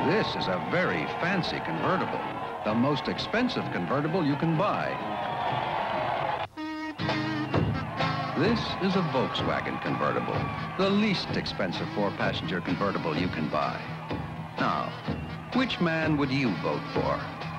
This is a very fancy convertible, the most expensive convertible you can buy. This is a Volkswagen convertible, the least expensive four-passenger convertible you can buy. Now, which man would you vote for?